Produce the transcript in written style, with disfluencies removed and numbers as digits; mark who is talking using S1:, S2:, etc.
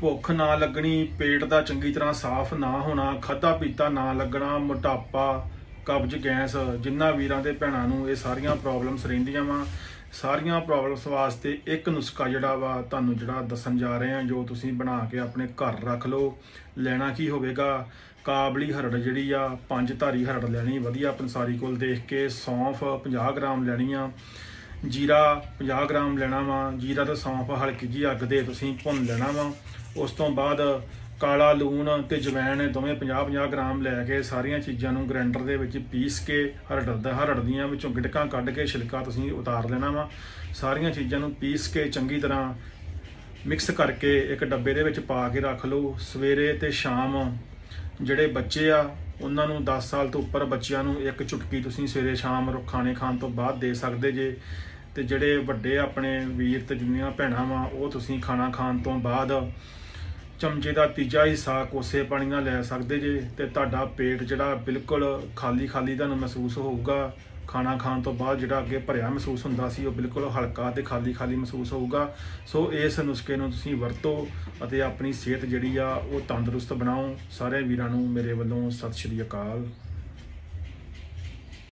S1: भुख ना लगनी, पेट का चंगी तरह साफ ना होना, खाधा पीता ना लगना, मोटापा, कब्ज, गैस, जिन्ना वीरां ते भैणां नूं ये सारियां प्रॉब्लम्स रहिंदियां वा। सारियां प्रॉब्लम्स वास्ते एक नुस्खा जिहड़ा वा तुहानूं जिहड़ा दस्सण जा रहे हैं, जो तुसीं बना के अपने घर रख लो। लेना की होवेगा, काबली हरड़ जिहड़ी आ 5 धारी हरड़ लैनी वधिया पंसारी कोल देख के, सौंफ 50 ग्राम लैनी आ, जीरा 50 ग्राम लेना वा। जीरा ते सौंफ हल्की जी अग दे तुसीं भुन लेना वा। उस तो बाद काला लूण ते जवैन दोवें 50-50 ग्राम लैके सारियां चीज़ां नूं ग्राइंडर दे विच पीस के हरड़ दियां विचों गिटकां कढ के छिलका तुसीं उतार लेना वा। सारियां चीज़ां नूं पीस के चंगी तरह मिक्स करके एक डब्बे दे विच पा के रख लो। सवेरे ते शाम ਜਿਹੜੇ ਬੱਚੇ ਆ ਉਹਨਾਂ ਨੂੰ 10 ਸਾਲ ਤੋਂ ਉੱਪਰ ਬੱਚਿਆਂ ਨੂੰ ਇੱਕ ਚੁਟਕੀ ਤੁਸੀਂ ਸਵੇਰੇ ਸ਼ਾਮ ਖਾਣੇ ਖਾਣ ਤੋਂ ਬਾਅਦ ਦੇ ਸਕਦੇ ਜੇ। ਤੇ ਜਿਹੜੇ ਵੱਡੇ ਆਪਣੇ ਵੀਰ ਤੇ ਜਿੰਨੀਆਂ ਭੈਣਾਂ ਵਾ ਉਹ ਤੁਸੀਂ ਖਾਣਾ ਖਾਣ ਤੋਂ ਬਾਅਦ ਚਮਚੇ ਦਾ ਤੀਜਾ ਹਿੱਸਾ ਕੋਸੇ ਪਾਣੀ ਨਾਲ ਲੈ ਸਕਦੇ ਜੇ। ਤੇ ਤੁਹਾਡਾ ਪੇਟ ਜਿਹੜਾ ਬਿਲਕੁਲ ਖਾਲੀ ਖਾਲੀ ਤੁਹਾਨੂੰ ਮਹਿਸੂਸ ਹੋਊਗਾ। ਖਾਣਾ ਖਾਣ ਤੋਂ ਬਾਅਦ ਜਿਹੜਾ ਅੱਗੇ ਭਰਿਆ ਮਹਿਸੂਸ ਹੁੰਦਾ ਸੀ ਉਹ ਬਿਲਕੁਲ ਹਲਕਾ ਤੇ ਖਾਲੀ ਖਾਲੀ ਮਹਿਸੂਸ ਹੋਊਗਾ। ਸੋ ਇਸ ਨੁਸਖੇ ਨੂੰ ਤੁਸੀਂ ਵਰਤੋ ਅਤੇ ਆਪਣੀ ਸਿਹਤ ਜਿਹੜੀ ਆ ਉਹ ਤੰਦਰੁਸਤ ਬਣਾਓ। ਸਾਰੇ ਵੀਰਾਂ ਨੂੰ ਮੇਰੇ ਵੱਲੋਂ ਸਤਿ ਸ਼੍ਰੀ ਅਕਾਲ।